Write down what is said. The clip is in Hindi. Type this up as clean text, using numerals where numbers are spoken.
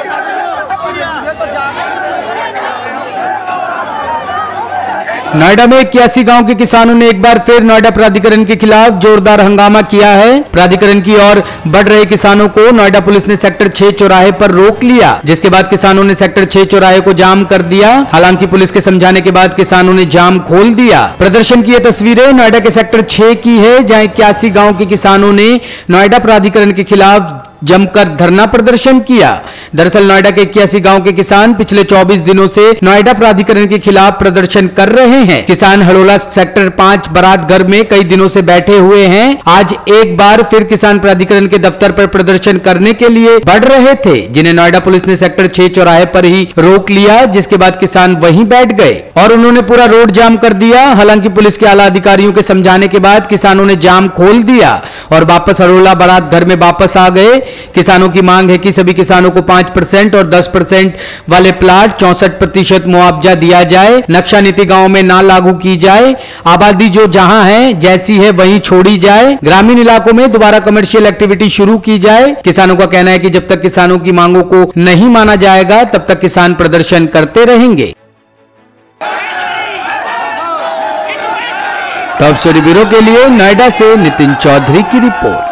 नोएडा में 81 गांव के किसानों ने एक बार फिर नोएडा प्राधिकरण के खिलाफ जोरदार हंगामा किया है। प्राधिकरण की ओर बढ़ रहे किसानों को नोएडा पुलिस ने सेक्टर 6 चौराहे पर रोक लिया, जिसके बाद किसानों ने सेक्टर 6 चौराहे को जाम कर दिया। हालांकि पुलिस के समझाने के बाद किसानों ने जाम खोल दिया। प्रदर्शन की ये तस्वीरें नोएडा के सेक्टर 6 की है, जहां 81 गाँव के किसानों ने नोएडा प्राधिकरण के खिलाफ जमकर धरना प्रदर्शन किया। दरअसल नोएडा के 81 गांव के किसान पिछले 24 दिनों से नोएडा प्राधिकरण के खिलाफ प्रदर्शन कर रहे हैं। किसान हड़ोला सेक्टर 5 बारात घर में कई दिनों से बैठे हुए हैं। आज एक बार फिर किसान प्राधिकरण के दफ्तर पर प्रदर्शन करने के लिए बढ़ रहे थे, जिन्हें नोएडा पुलिस ने सेक्टर 6 चौराहे पर ही रोक लिया, जिसके बाद किसान वहीं बैठ गए और उन्होंने पूरा रोड जाम कर दिया। हालांकि पुलिस के आला अधिकारियों के समझाने के बाद किसानों ने जाम खोल दिया और वापस हड़ोला बारात घर में वापस आ गए। किसानों की मांग है कि सभी किसानों को 5% और 10% वाले प्लाट 64% मुआवजा दिया जाए। नक्शा नीति गांव में ना लागू की जाए। आबादी जो जहां है जैसी है वहीं छोड़ी जाए। ग्रामीण इलाकों में दोबारा कमर्शियल एक्टिविटी शुरू की जाए। किसानों का कहना है कि जब तक किसानों की मांगों को नहीं माना जाएगा तब तक किसान प्रदर्शन करते रहेंगे। टॉप स्टोरी ब्यूरो के लिए नोएडा से नितिन चौधरी की रिपोर्ट।